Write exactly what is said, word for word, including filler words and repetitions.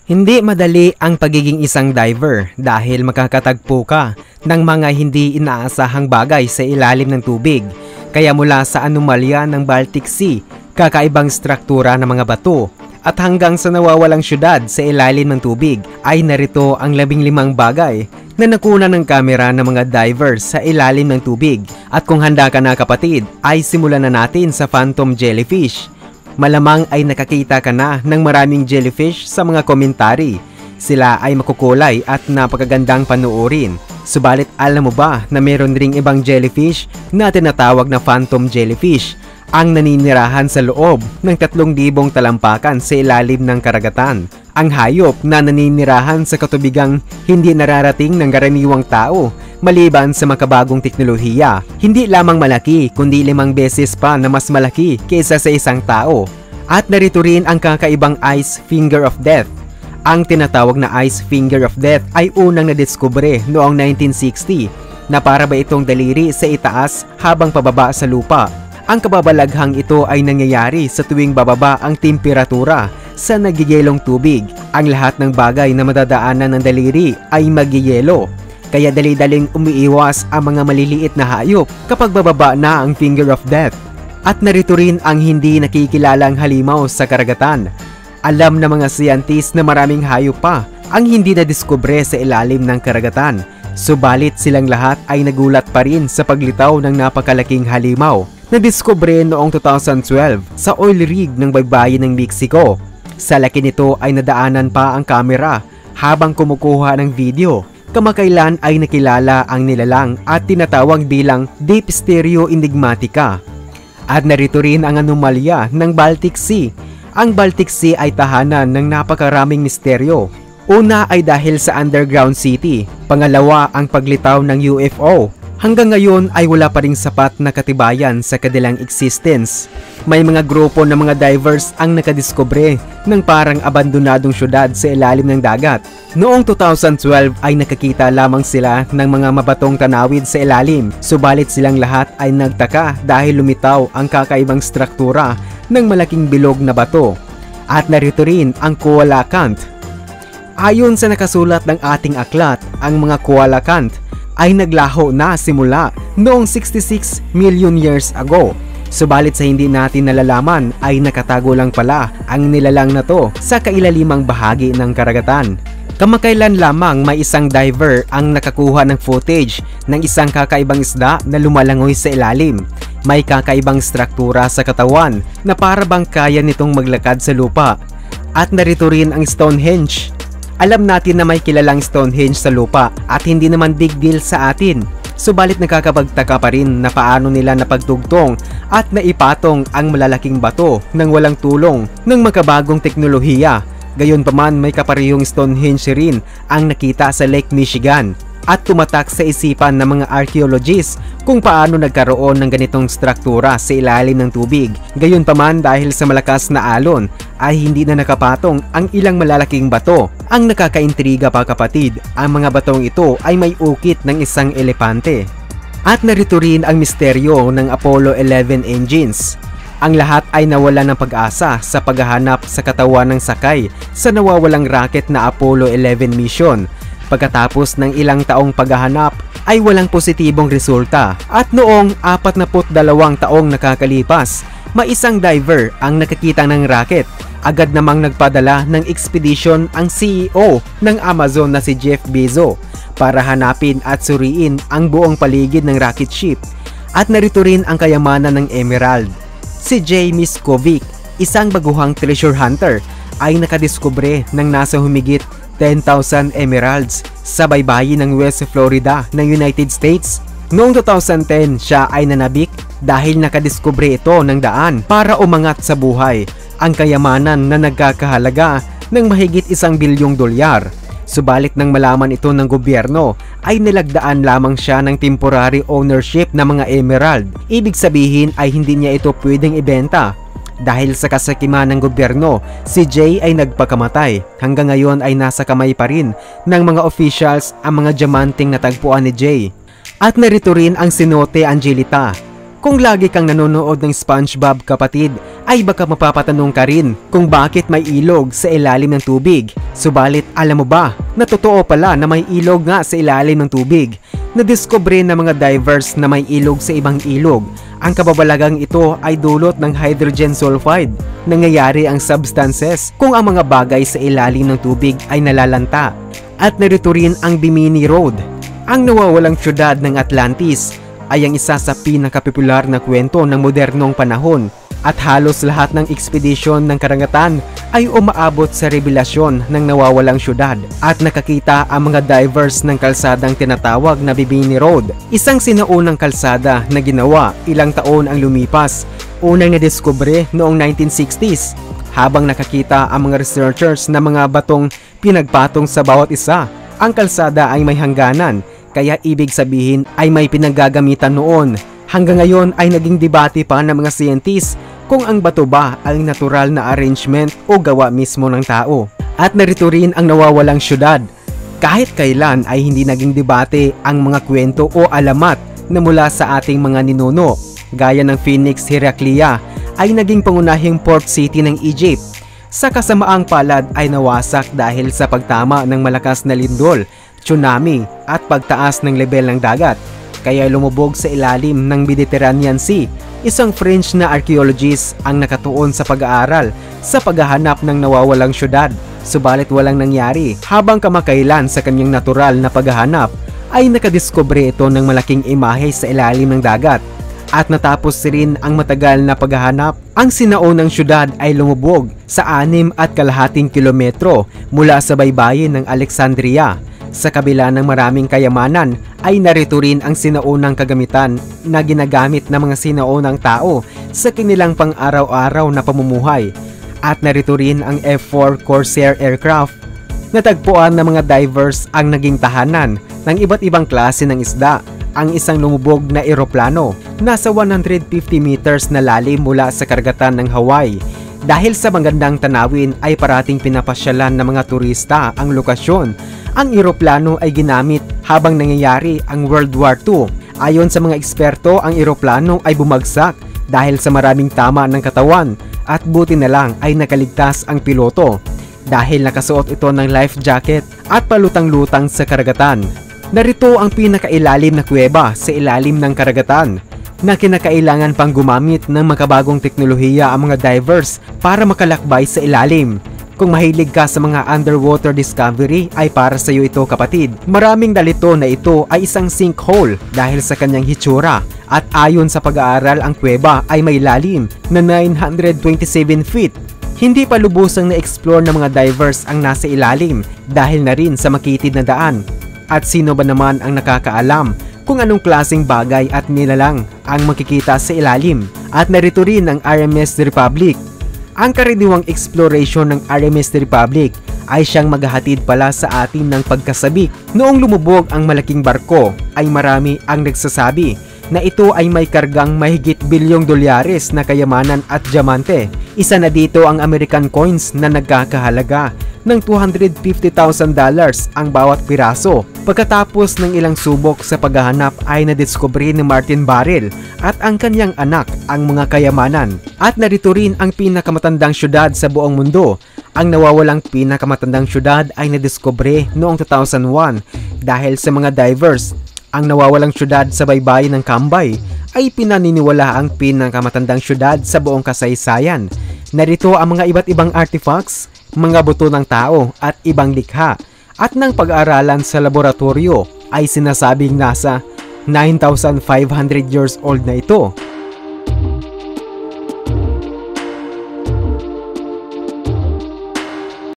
Hindi madali ang pagiging isang diver dahil makakatagpo ka ng mga hindi inaasahang bagay sa ilalim ng tubig. Kaya mula sa anomalya ng Baltic Sea, kakaibang struktura ng mga bato, at hanggang sa nawawalang syudad sa ilalim ng tubig, ay narito ang labing limang bagay na nakuna ng kamera ng mga divers sa ilalim ng tubig. At kung handa ka na kapatid, ay simulan na natin sa phantom jellyfish. Malamang ay nakakita ka na ng maraming jellyfish sa mga komentary. Sila ay makukulay at napakagandang panuorin. Subalit alam mo ba na meron ring ibang jellyfish na tinatawag na phantom jellyfish ang naninirahan sa loob ng tatlong libong talampakan sa ilalim ng karagatan. Ang hayop na naninirahan sa katubigang hindi nararating ng karaniwang tao maliban sa makabagong teknolohiya. Hindi lamang malaki kundi limang beses pa na mas malaki kaysa sa isang tao. At narito rin ang kakaibang ice finger of death. Ang tinatawag na ice finger of death ay unang nadiskubre noong nineteen sixty na para ba itong daliri sa itaas habang pababa sa lupa. Ang kababalaghang ito ay nangyayari sa tuwing bababa ang temperatura sa nagyayelong tubig. Ang lahat ng bagay na madadaanan ng daliri ay magyayelo. Kaya dali-daling umiiwas ang mga maliliit na hayop kapag bababa na ang finger of death. At narito rin ang hindi nakikilalang halimaw sa karagatan. Alam ng mga scientists na maraming hayop pa ang hindi nadiskubre sa ilalim ng karagatan. Subalit silang lahat ay nagulat pa rin sa paglitaw ng napakalaking halimaw na diskubre noong two thousand twelve sa oil rig ng baybayin ng Mexico. Sa laki nito ay nadaanan pa ang kamera habang kumukuha ng video. Kamakailan ay nakilala ang nilalang at tinatawag bilang Deep Stereo Enigmatica. At narito rin ang anomalya ng Baltic Sea. Ang Baltic Sea ay tahanan ng napakaraming misteryo. Una ay dahil sa underground city. Pangalawa ang paglitaw ng U F O. Hanggang ngayon ay wala pa ring sapat na katibayan sa kanilang existence. May mga grupo ng mga divers ang nakadiskubre ng parang abandonadong syudad sa ilalim ng dagat. Noong two thousand twelve ay nakakita lamang sila ng mga mabatong tanawid sa ilalim. Subalit silang lahat ay nagtaka dahil lumitaw ang kakaibang struktura ng malaking bilog na bato. At narito rin ang coelacanth. Ayon sa nakasulat ng ating aklat, ang mga coelacanth ay naglaho na simula noong sixty-six million years ago. Subalit sa hindi natin nalalaman ay nakatago lang pala ang nilalang na to sa kailalimang bahagi ng karagatan. Kamakailan lamang may isang diver ang nakakuha ng footage ng isang kakaibang isda na lumalangoy sa ilalim. May kakaibang struktura sa katawan na para bang kaya nitong maglakad sa lupa. At narito rin ang Stonehenge. Alam natin na may kilalang Stonehenge sa lupa at hindi naman big deal sa atin. Subalit nakakapagtaka pa rin na paano nila napagtugtong at naipatong ang malalaking bato nang walang tulong ng makabagong teknolohiya. Gayunpaman may kaparehong Stonehenge rin ang nakita sa Lake Michigan. At tumatak sa isipan ng mga archaeologists kung paano nagkaroon ng ganitong struktura sa ilalim ng tubig. Gayunpaman dahil sa malakas na alon ay hindi na nakapatong ang ilang malalaking bato. Ang nakakaintriga pa kapatid, ang mga batong ito ay may ukit ng isang elepante. At narito rin ang misteryo ng Apollo eleven engines. Ang lahat ay nawala ng pag-asa sa paghahanap sa katawan ng sakay sa nawawalang rocket na Apollo eleven mission. Pagkatapos ng ilang taong paghahanap ay walang positibong resulta at noong apat na dalawang taong nakakalipas, may isang diver ang nakakita ng rocket. Agad namang nagpadala ng expedition ang C E O ng Amazon na si Jeff Bezos para hanapin at suriin ang buong paligid ng rocket ship. At narito rin ang kayamanan ng emerald. Si Jay Miskovic, isang baguhang treasure hunter, ay nakadiskubre ng nasa humigit ten thousand emeralds sa baybayin ng West Florida ng United States. Noong two thousand ten, siya ay nanabik dahil nakadiskubre ito ng daan para umangat sa buhay, ang kayamanan na nagkakahalaga ng mahigit isang bilyong dolyar. Subalit nang malaman ito ng gobyerno, ay nilagdaan lamang siya ng temporary ownership ng mga emerald. Ibig sabihin ay hindi niya ito pwedeng ibenta. Dahil sa kasakiman ng gobyerno, si Jay ay nagpakamatay. Hanggang ngayon ay nasa kamay pa rin ng mga officials ang mga diamanting natagpuan ni Jay. At narito rin ang Cenote Angelita. Kung lagi kang nanonood ng SpongeBob kapatid, ay baka mapapatanong ka rin kung bakit may ilog sa ilalim ng tubig. Subalit alam mo ba na totoo pala na may ilog nga sa ilalim ng tubig? Nadiskubre ng mga divers na may ilog sa ibang ilog. Ang kababalagang ito ay dulot ng hydrogen sulfide. Nangyayari ang substances kung ang mga bagay sa ilalim ng tubig ay nalalanta. At narito rin ang Bimini Road. Ang nawawalang syudad ng Atlantis ay ang isa sa pinakapopular na kwento ng modernong panahon. At halos lahat ng ekspedisyon ng karagatan ay umaabot sa revelasyon ng nawawalang syudad at nakakita ang mga divers ng kalsadang tinatawag na Bimini Road. Isang sinaunang kalsada na ginawa ilang taon ang lumipas. Unang nadiskubre noong nineteen sixties habang nakakita ang mga researchers na mga batong pinagpatong sa bawat isa. Ang kalsada ay may hangganan kaya ibig sabihin ay may pinaggagamitan noon. Hanggang ngayon ay naging debate pa ng mga scientists kung ang bato ba ay natural na arrangement o gawa mismo ng tao. At narito rin ang nawawalang syudad. Kahit kailan ay hindi naging debate ang mga kwento o alamat na mula sa ating mga ninuno. Gaya ng Phoenix Heraclea ay naging pangunahing port city ng Egypt. Sa kasamaang palad ay nawasak dahil sa pagtama ng malakas na lindol, tsunami at pagtaas ng lebel ng dagat. Kaya lumubog sa ilalim ng Mediterranean Sea. Isang French na archaeologist ang nakatuon sa pag-aaral sa paghahanap ng nawawalang syudad. Subalit walang nangyari. Habang kamakailan sa kanyang natural na paghahanap ay nakadiskubre ito ng malaking imahe sa ilalim ng dagat. At natapos rin ang matagal na paghahanap, ang sinaunang syudad ay lumubog sa anim at kalahating kilometro mula sa baybayin ng Alexandria. Sa kabila ng maraming kayamanan ay narito rin ang sinaunang kagamitan na ginagamit ng mga sinaunang tao sa kanilang pang-araw-araw na pamumuhay. At narito rin ang F four Corsair aircraft. Natagpuan ng mga divers ang naging tahanan ng iba't ibang klase ng isda. Ang isang lumubog na eroplano nasa one hundred fifty meters na lalim mula sa karagatan ng Hawaii. Dahil sa magandang tanawin ay parating pinapasyalan ng mga turista ang lokasyon. Ang eroplano ay ginamit habang nangyayari ang World War Two. Ayon sa mga eksperto, ang eroplano ay bumagsak dahil sa maraming tama ng katawan at buti na lang ay nakaligtas ang piloto dahil nakasuot ito ng life jacket at palutang-lutang sa karagatan. Narito ang pinakailalim na kuweba sa ilalim ng karagatan na kinakailangan pang gumamit ng makabagong teknolohiya ang mga divers para makalakbay sa ilalim. Kung mahilig ka sa mga underwater discovery ay para sa iyo ito kapatid. Maraming dalito na ito ay isang sinkhole dahil sa kanyang hitsura at ayon sa pag-aaral ang kuweba ay may lalim na nine hundred twenty-seven feet. Hindi pa lubusang na-explore ng mga divers ang nasa ilalim dahil na rin sa makitid na daan. At sino ba naman ang nakakaalam kung anong klaseng bagay at nilalang ang makikita sa ilalim? At narito rin ang R M S Republic. Ang karaniwang exploration ng R M S Republic ay siyang maghahatid pala sa atin ng pagkasabik. Noong lumubog ang malaking barko ay marami ang nagsasabi na ito ay may kargang mahigit bilyong dolyares na kayamanan at diamante. Isa na dito ang American coins na nagkakahalaga ng two hundred fifty thousand dollars ang bawat piraso. Pagkatapos ng ilang subok sa paghahanap ay nadiskubre ni Martin Barrel at ang kanyang anak ang mga kayamanan. At narito rin ang pinakamatandang syudad sa buong mundo. Ang nawawalang pinakamatandang syudad ay nadiskubre noong two thousand one dahil sa mga divers. Ang nawawalang syudad sa baybayin ng Cambay ay pinaniniwala ang pinakamatandang syudad sa buong kasaysayan. Narito ang mga iba't ibang artifacts, mga buto ng tao at ibang likha. At ng pag-aaralan sa laboratorio ay sinasabing nasa nine thousand five hundred years old na ito.